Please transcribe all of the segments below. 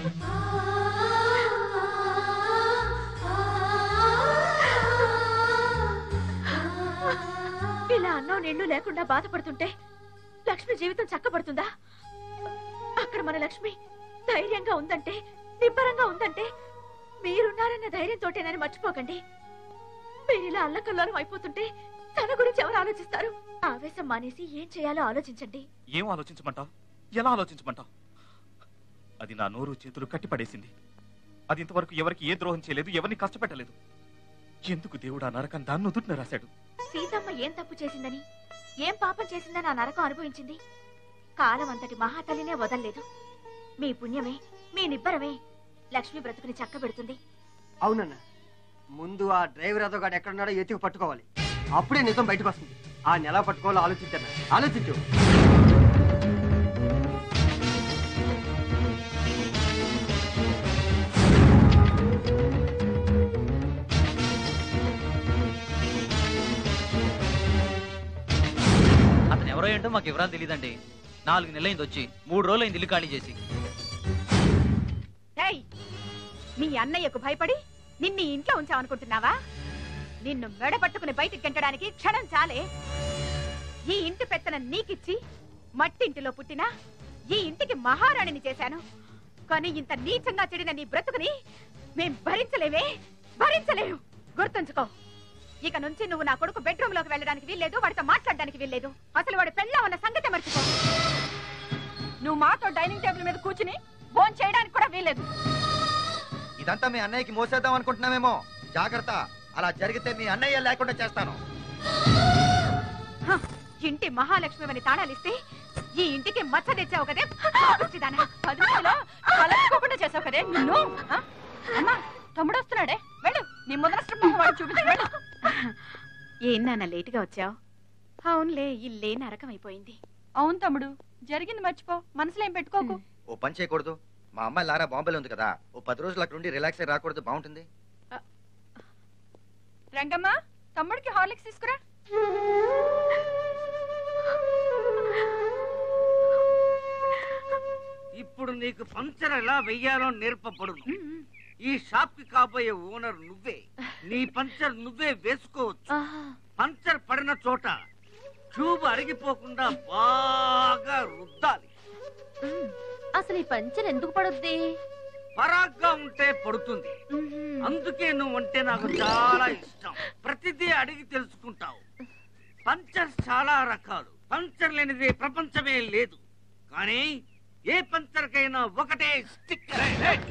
ఇలా అన్నం నీళ్లు లేకుండా బాధపడుతుంటే లక్ష్మి జీవితం చక్కబడుతుందా? అక్కడ మన లక్ష్మి ధైర్యంగా ఉందంటే, నిబ్బరంగా ఉందంటే మీరున్నారన్న ధైర్యంతోటేనని మర్చిపోకండి. మీరిలా అల్లకల్లోలం అయిపోతుంటే తన గురించి ఎవరు ఆలోచిస్తారు? ఆవేశం మానేసి ఏం చేయాలో ఆలోచించండి. ఏం ఆలోచించమంటావు? ఎలా ఆలోచించమంటావు? అది నా నోరు చేతులు కట్టిపడేసింది. అది ఇంతవరకు ఎవరికి ఏ ద్రోహం చేయలేదు, ఎవరిని కష్టపెట్టలేదు. ఎందుకు దేవుడు ఆ నరకం దాన్ని నుదుటిన రాశాడు? సీతమ్మ ఏం తప్పు చేసిందని, ఏం పాపం చేసిందని ఆ నరకం అనుభవించింది? కాలం అంతటి మహాతల్లినే వదల్లేదు. మీ పుణ్యమే, మీ నిబ్బరమే లక్ష్మి బ్రతుకుని చక్కబెడుతుంది. అవునన్నా, ముందు ఆ డ్రైవర్ అదోగాడు ఎక్కడున్నాడో ఎతికి పట్టుకోవాలి. అప్పుడే నిజం బయటకు వస్తుంది. ఆ నెల పట్టుకోవాలో ఆలోచించన్నా, ఆలోచించు. అతను ఎవరో ఏంటో మాకు వివరాలు తెలియదండి. 4 నెలలైంది వచ్చి, 3 రోజులైంది ఇల్లు ఖాళీ చేసి. మీ అన్నయ్యకు భయపడి నిన్ను ఇంట్లో ఉంచావనుకుంటున్నావా? నిన్ను మెడ పట్టుకుని బయటికి గెంటడానికి క్షణం చాలే. ఈ ఇంటి పెత్తనం నీకిచ్చి మట్టింటిలో పుట్టినా ఈ ఇంటికి మహారాణిని చేశాను. కానీ ఇంత నీచంగా చెడిన నీ బ్రతుకుని మేం భరించలేమే, భరించలేము. గుర్తుంచుకో, ఇక నుంచి నువ్వు నా కొడుకు బెడ్రూమ్ లోకి వెళ్ళడానికి వీల్లేదు, వాడితో మాట్లాడడానికి వీల్లేదు. అసలు వాడు పెళ్ళా ఉన్న సంగతి మర్చిపో. నువ్వు మాతో డైనింగ్ టేబుల్ మీద కూర్చుని భోజనం చేయడానికి కూడా వీల్లేదు. ఇదంతా మీ అన్నయ్యకి మోసేద్దాం అనుకుంటున్నామేమో, జాగ్రత్త. అలా జరిగితే మీ అన్నయ్య లేకుండా చేస్తాను. ఇంటి మహాలక్ష్మి అని తాళాలిస్తే ఈ ఇంటికి మచ్చ తెచ్చావు కదే. 10 నిమిషాలు కలసుకోకుండా చేసావు కదే నిన్ను. అమ్మా, తమ్ముడు వస్తున్నాడే, వెళ్ళు. నీ మొదటి చూపించు. ఏం నాన్న లేటుగా వచ్చావు? అవునులే, ఇల్లే నరకం అయిపోయింది. అవును తమ్ముడు, జరిగింది మర్చిపో, మనసులో ఏం పెట్టుకోకు. ఓ పని చేయకూడదు? మా అమ్మాయి లారా బాంబేలో ఉంది కదా, ఓ 10 రోజులు అక్కడ ఉండి రిలాక్స్ అయి రాకూడదు? బాగుంటుంది. రంగమ్మ, తమ్ముడికి హార్లిక్స్ తీసుకురా. ఇప్పుడు నీకు పంచర్ ఎలా వెయ్యాలో నేర్పబడును. ఈ షాప్ కి కాబోయే ఓనర్ నువ్వే. నీ పంచర్ నువ్వే వేసుకోవచ్చు. పంచర్ పడిన చోట ట్యూబ్ అరిగిపోకుండా బాగా రుద్దాలి. అసలు ఈ పంచర్ ఎందుకు పడుద్ది? పరాగ్గా ఉంటే పడుతుంది. అందుకే నువ్వంటే నాకు చాలా ఇష్టం. ప్రతిదీ అడిగి తెలుసుకుంటావు. పంచర్ చాలా రకాలు, పంచర్ లేనిదే ప్రపంచమే లేదు. కానీ ఏ పంచర్ కైనా ఒకటే స్టిక్కర్.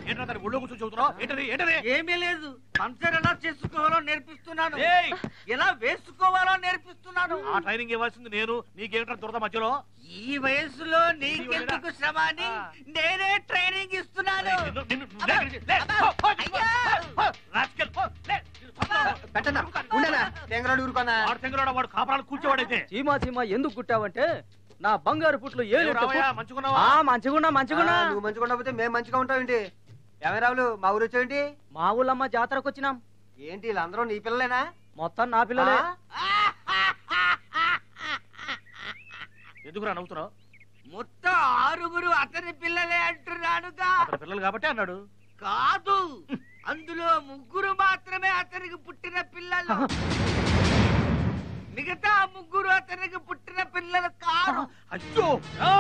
ఏమీ లేదు, పంచర్ ఎలా చేసుకోవాలో నేర్పిస్తున్నాను, ఎలా వేసుకోవాలో నేర్పిస్తున్నాను. ఆ ట్రైనింగ్ ఇవ్వాల్సింది నేను, నీకేమిటో దురద మధ్యలో. ఈ వయసులో నీకెందుకు శ్రమ అని నేనే ట్రైనింగ్ ఇస్తున్నాను. వాడు కాపరాలు కూర్చోవాడైతే. చీమా చీమా ఎందుకు కుట్టావంటే నా బంగారు పుట్లు మంచుకున్నావా? మంచిగున్నా మంచిగున్నా. నువ్వు మంచిగా పోతే మేము మంచిగా ఉంటావేంటి? ఏమైరావులు, మా ఊరు వచ్చేయండి. మా ఊళ్ళమ్మ జాతరకు వచ్చినాం. ఏంటి వీళ్ళందరూ నీ పిల్లలేనా? మొత్తం నా పిల్లలే. ఎందుకురా నవ్వుతున్నావు? మొత్తం 6 అతని పిల్లలే అంటున్నాడుగా. అతని పిల్లలు కాబట్టి అన్నాడు. కాదు, అందులో 3 మాత్రమే అతనికి పుట్టిన పిల్లలు. మిగతా 3 అతనికి పుట్టిన పిల్లలు కాదు. అయ్యో,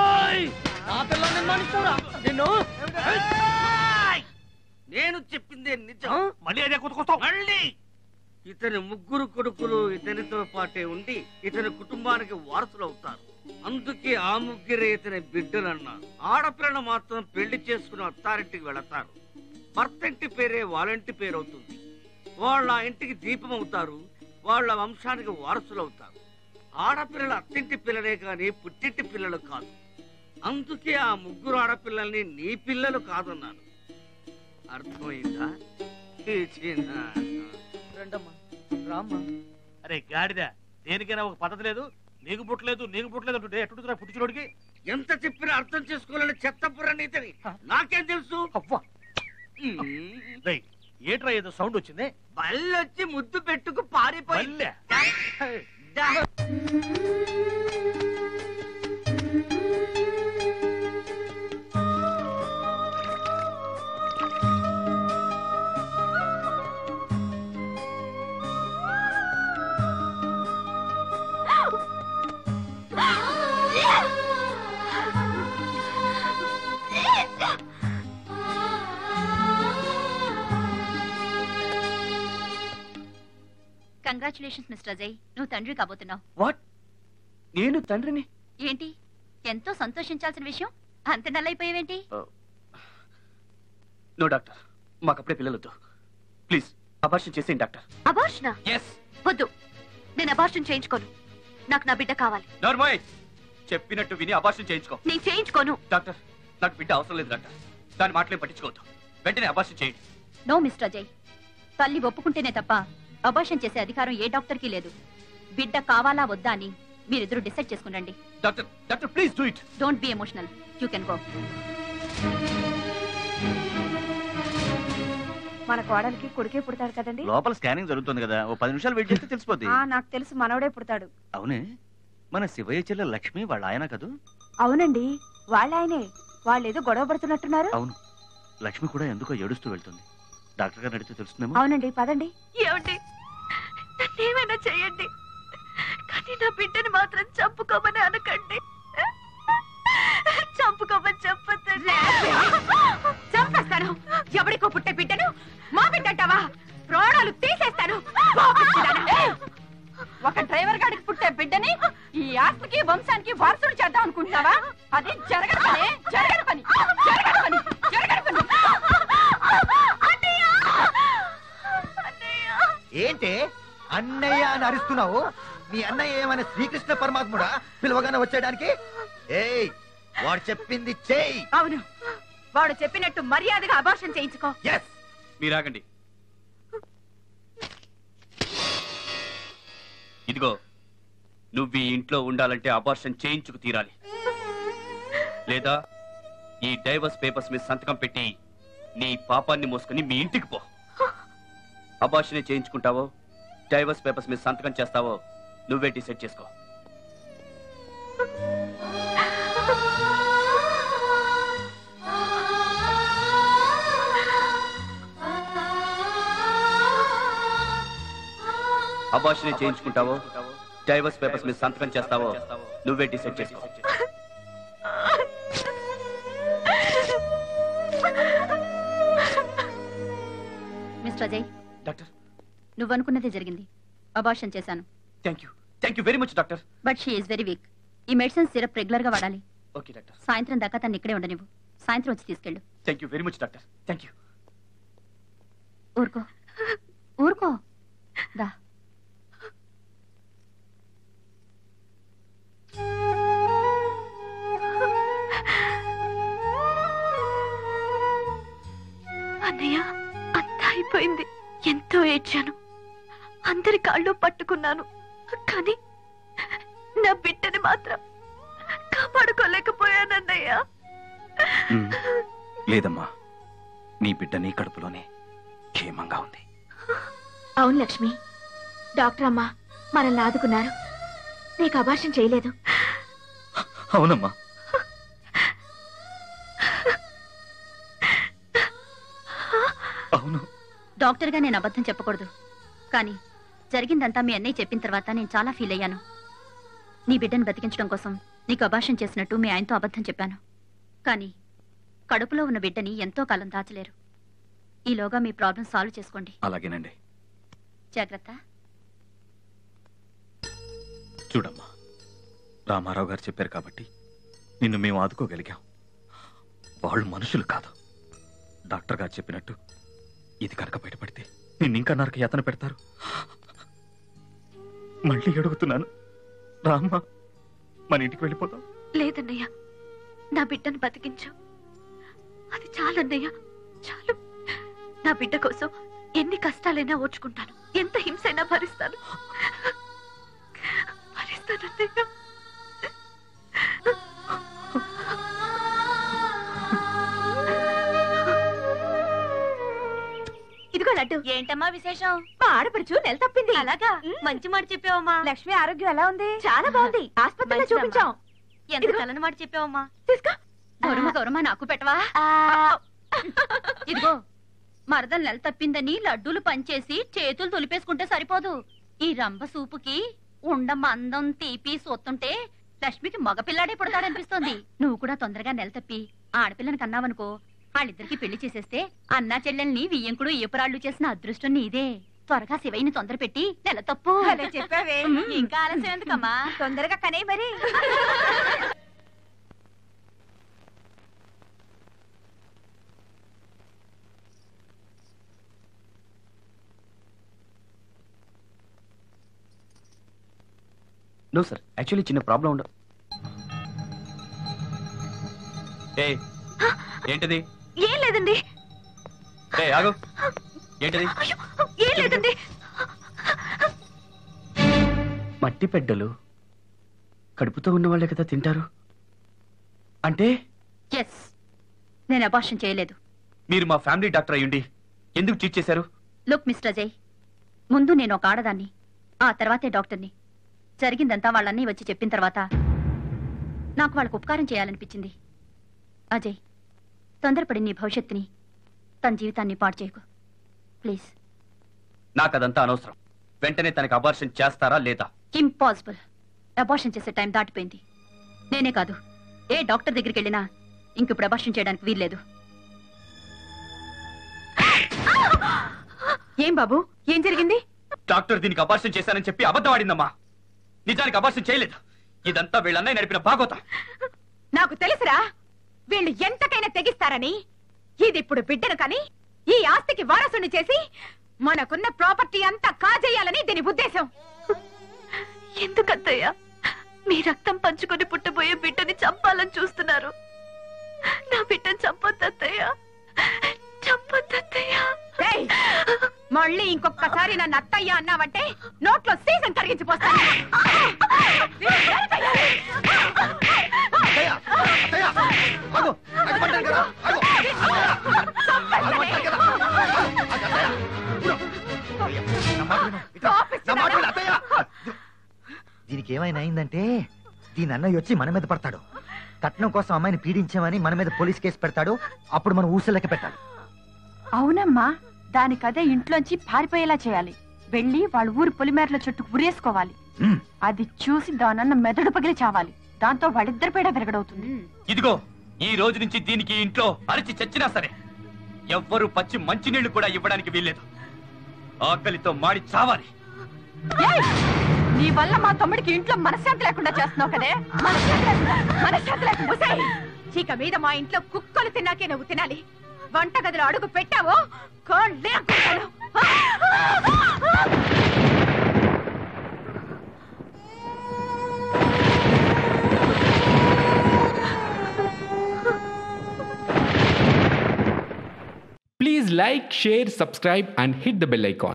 నేను చెప్పిందే నిజం. మళ్ళీ అదే కొట్టుకొస్తావు. మళ్ళీ ఇతని 3 కొడుకులు ఇతనితో పాటే ఉండి ఇతని కుటుంబానికి వారసులు అవుతారు. అందుకే ఆ 3 ఇతని బిడ్డలు అన్నారు. ఆడపిల్లను మాత్రం పెళ్లి చేసుకుని అత్తారింటికి వెళతారు. భర్త ఇంటి పేరే వాళ్ళంటి పేరు అవుతుంది. వాళ్ళ ఇంటికి దీపం అవుతారు, వాళ్ళ వంశానికి వారసులు అవుతారు. ఆడపిల్లలు అత్తింటి పిల్లలే కాని పుట్టింటి పిల్లలు కాదు. అందుకే ఆ 3 ఆడపిల్లల్ని నీ పిల్లలు కాదన్నాను. అర్థమైందా? అరే గాడిద, దేనికైనా ఒక పద్ధతి లేదు. నీకు పుట్టలేదు నీకు పుట్టలేదు అంటుంటే ఎట్టు పుట్టించుడికి ఎంత చెప్పినా అర్థం చేసుకోవాలని చెత్తపుర నీతిని నాకేం తెలుసు? ఏట్రా ఏదో సౌండ్ వచ్చింది. బల్లొచ్చి ముద్దు పెట్టుకు పారిపోయి. కంగ్రాచులేషన్స్ మిస్టర్ అజయ్, నువ్వు తండ్రి కాబోతున్నావు. వాట్? నేను తండ్రిని? ఏంటి, ఎంతో సంతోషించాల్సిన విషయం అంత నల్లైపోయావేంటి? నో డాక్టర్, మాకప్పుడే పిల్లలొద్దు. ప్లీజ్ అబార్షన్ చేసేయండి డాక్టర్. అబార్షనా? ఎస్. వద్దు, నేను అబార్షన్ చేయించుకోను. నాకు నా బిడ్డ కావాలి. నార్మల్ చెప్పినట్టు విని అబార్షన్ చేయించుకో. నేను చేయించుకోను. డాక్టర్, నాకు బిడ్డ అవసరం లేదు డాక్టర్. దాని మాటలేం పట్టించుకోవద్దు. వెంటనే అబార్షన్ చేయండి. నో మిస్టర్ అజయ్, తల్లి ఒప్పుకుంటేనే తప్ప అబార్షన్ చేసే అధికారం ఏ డాక్టర్కి లేదు. బిడ్డ కావాలా వద్దా అని మీరిద్దరూ డిసైడ్ చేసుకునండి. Doctor, doctor please do it. Don't be emotional, you can go. మన కోడలికి కొడుకే పుడతాడు కదండి. లోపల స్కానింగ్ జరుగుతుంది కదా, ఓ 10 నిమిషాలు వెయిట్ చేస్తే తెలిసిపోద్ది. నాకు తెలుసు, మనవడే పుడతాడు. అవునే, మన శివయ్య చెల్లె లక్ష్మి వాళ్ళ ఆయన కదూ? అవునండి, వాళ్ళ ఆయనే. వాళ్ళేదో గొడవ పడుతున్నట్టున్నారు. అవును, లక్ష్మి కూడా ఎందుకో ఏడుస్తూ వెళ్తుంది. డాక్టర్ గారు అడిగితే తెలుస్తుందేమో. అవునండి, పదండి. ఏమండి, ఏమైనా చేయండి, కానీ నా బిడ్డని మాత్రం చంపుకోమని అనకండి. చంపుకోమని చెప్పొద్దండి. చంపేస్తాను. ఎవడికో పుట్టే బిడ్డను మా బిడ్డ అంటావా? ప్రాణాలు తీసేస్తాను. ఒక డ్రైవర్ గాడికి పుట్టే బిడ్డని ఈ ఆస్తికి వంశానికి వారసుడు చేద్దాం అనుకుంటున్నావా? అది జరగని పని, జరగని పని, జరగని పని, జరగని పని. ఏంటి అన్నయ్య అని అరుస్తున్నావు? మీ అన్నయ్య ఏమైనా శ్రీకృష్ణ పరమాత్ముడా పిలవగానే వచ్చేయడానికి? ఏయ్, వాడు చెప్పింది చేయి. అవును, వాడు చెప్పినట్టు మర్యాదగా అబార్షన్ చేయించుకో. ఎస్. మీరాగండి. ఇదిగో, నువ్వు ఈ ఇంట్లో ఉండాలంటే అబార్షన్ చేయించుకు తీరాలి. లేదా ఈ డైవర్స్ పేపర్స్ మీద సంతకం పెట్టి నీ పాపాన్ని మోసుకుని మీ ఇంటికి పో. అబార్షనే చేయించుకుంటావో డైవర్స్ పేపర్స్ మీద సంతకం చేస్తావో నువ్వే డిసైడ్ చేసుకో. అబార్షనే చేయించుకుంటావో డైవర్స్ పేపర్స్ మీద సంతకం చేస్తావో నువ్వే డిసైడ్ చేసుకో. మిస్టర్ అజయ్, డాక్టర్, నువ్వనుకున్నదే జరిగింది. అబార్షన్ చేశాను. Thank you very much doctor. But she is very weak. ఈ మెడిసిన్ సిరప్ రెగ్యులర్ గా వాడాలి. Okay doctor. సాయంత్రం దాకా తను ఇక్కడే ఉండనివ్వు. సాయంత్రం వచ్చి తీసుకెళ్ళు. Thank you very much doctor. Thank you. ఊరుకో, ఊరుకో. దా. అన్నయ్య, అంతా అయిపోయింది. ఎంతో ఏడ్చాను, అందరి కాళ్ళు పట్టుకున్నాను, కానీ నా బిడ్డని మాత్రం కాపాడుకోలేకపోయానన్నయ్య. లేదమ్మా, నీ బిడ్డ నీ కడుపులోనే క్షేమంగా ఉంది. అవును లక్ష్మి, డాక్టర్ అమ్మా మనల్ని ఆదుకున్నారు. నీకు అబార్షన్ చేయలేదు. అవునమ్మా. అవును. డాక్టర్ గా నేను అబద్ధం చెప్పకూడదు, కానీ జరిగిందంతా మీ అన్నయ్య చెప్పిన తర్వాత నేను చాలా ఫీల్ అయ్యాను. నీ బిడ్డను బతికించడం కోసం నీకు అబార్షన్ చేసినట్టు మీ ఆయనతో అబద్ధం చెప్పాను. కానీ కడుపులో ఉన్న బిడ్డని ఎంతో కాలం దాచలేరు. ఈలోగా మీ ప్రాబ్లం సాల్వ్ చేసుకోండి. అలాగేనండి. జాగ్రత్త. చూడమ్మా, రామారావు గారు చెప్పారు కాబట్టి నిన్ను మేము ఆదుకోగలిగాం. వాళ్ళు మనుషులు కాదు. డాక్టర్ గారు చెప్పినట్టు ఇది కనుక బయటపడితే నిన్నింకా నరక యాతన పెడతారు. మళ్ళీ అడుగుతున్నాను, రామ్మా, మన ఇంటికి వెళ్ళిపోతాం. లేదన్నయ్య, నా బిడ్డను బతికించు. అది చాలన్నయ్య, చాలు. నా బిడ్డ కోసం ఎన్ని కష్టాలైనా ఓర్చుకుంటాను, ఎంత హింసైనా భరిస్తాను. భరిస్తానన్నయ్య. ఇదిగో లడ్డు. ఏంటమ్మా విశేషం? మా ఆడపడుచు నెల తప్పింది. అలాగా, మంచి మాట చెప్పావమ్మా. లక్ష్మి ఆరోగ్యం ఎలా ఉంది? చాలా బాగుంది. ఆస్పత్రిలో చూపించాం. ఎంత కలని మాట చెప్పావమ్మా. తీసుకో. గౌరమ్మ, గౌరమ్మ, నాకు పెట్టవా? ఇదిగో, మరదలు నెల తప్పిందని లడ్డూలు పంచేసి చేతులు తులిపేసుకుంటే సరిపోదు. ఈ రంభ సూపుకి ఉండమ్మ అందం తీపి సొత్తుంటే లక్ష్మికి మగపిల్లాడే పుడతాడనిపిస్తోంది. నువ్వు కూడా తొందరగా నెల తప్పి ఆడపిల్లని కన్నావనుకో, వాళ్ళిద్దరికి పెళ్లి చేసేస్తే అన్నా చెల్లెల్ని వియ్యంకుడు ఈపురాళ్లు చేసిన అదృష్టం నీదే. త్వరగా శివయ్యని తొందర పెట్టి నెల తప్పు అలా చెప్పావే ఇంకా ఆలస్యం ఎందుకమ్మా తొందరగా కనే మరి నో సార్ యాక్చువల్లీ చిన్న ప్రాబ్లం ఉండ ఏంటిది ఏం లేదండి. ఆగు ఏంటిది ఏం లేదండి. మట్టి పెడ్డలు కడుపుతో ఉన్న వాళ్ళే కదా తింటారు అంటే ఎస్, నేను అబార్షన్ చేయలేదు. మీరు మా ఫ్యామిలీ డాక్టర్ అయ్యుండి ఎందుకు చీట్ చేశారు? లుక్ మిస్టర్ అజయ్, ముందు నేను ఒక ఆడదాన్ని, ఆ తర్వాతే డాక్టర్ని. జరిగిందంతా వాళ్ళన్నీ వచ్చి చెప్పిన తర్వాత నాకు వాళ్ళకు ఉపకారం చేయాలనిపించింది. అజయ్, తొందరపడి నీ భవిష్యత్తుని, తన జీవితాన్ని పాడు చేయకు ప్లీజ్. నాకు అదంతా అనవసరం. వెంటనే తనకి అబార్షన్ చేస్తారా లేదా? ఇంపాసిబుల్. అబార్షన్ చేసే టైం దాటిపోయింది. నేనే కాదు, ఏ డాక్టర్ దగ్గరికి వెళ్ళినా ఇంకిప్పుడు అబార్షన్ చేయడానికి వీల్లేదు. ఏం బాబు, ఏం జరిగింది? డాక్టర్ దీనికి అబార్షన్ చేశానని చెప్పి అబద్ధం ఆడిందమ్మా. నిజానికి అబార్షన్ చేయలేదు. ఇదంతా వీళ్ళన్నయ్య నడిపిన భాగవతం. నాకు తెలుసురా, వీళ్ళు ఎంతకైనా తెగిస్తారని. ఇది ఇప్పుడు బిడ్డను కానీ ఈ ఆస్తికి వారసుని చేసి మనకున్న ప్రాపర్టీ అంతా కాజేయాలని దీని ఉద్దేశం. ఎందుకత్తయ్యా మీ రక్తం పంచుకొని పుట్టబోయే బిడ్డని చంపాలని చూస్తున్నారు? నా బిడ్డని చంపొద్దత్తయ్యా, చంపొద్దత్తయ్యా. ఏయ్, మళ్ళీ ఇంకొకసారి నన్ను అత్తయ్య అన్నావంటే నోట్లో సీజన్ కరిగించిపోతాను. దీనికి ఏమైనా అయిందంటే దీని అన్నయ్య వచ్చి మన మీద పడతాడు. కట్నం కోసం అమ్మాయిని పీడించామని మన మీద పోలీస్ కేసు పెడతాడు. అప్పుడు మనం ఊసలెక్క పెట్టాలి. అవునమ్మా, దానికదే ఇంట్లోంచి పారిపోయేలా చేయాలి. వెళ్ళి వాళ్ళ ఊరు పొలిమేరల చుట్టూ ఉరేసుకోవాలి. అది చూసి దానన్న మెదడు పగిలి చావాలి. దాంతో వాళ్ళిద్దరి పేడ విరగడవుతుంది. ఇదిగో, ఈ రోజు నుంచి దీనికి ఇంట్లో అరిచి చచ్చినా సరే ఎవ్వరూ పచ్చి మంచినీళ్లు కూడా ఇవ్వడానికి వీల్లేదు. ఆకలితో మాడి చావాలి. నీ వల్ల మా తమ్ముడికి ఇంట్లో మనశ్శాంతి లేకుండా చేస్తున్నావు కదే. మనశ్శాంతి లేకుండా చీక మీద మా ఇంట్లో కుక్కలు తిన్నాకే నువ్వు తినాలి. వంటగదిలో అడుగు పెట్టావో కాళ్ళే అనుకుంటాను. Please like, share, subscribe and hit the bell icon.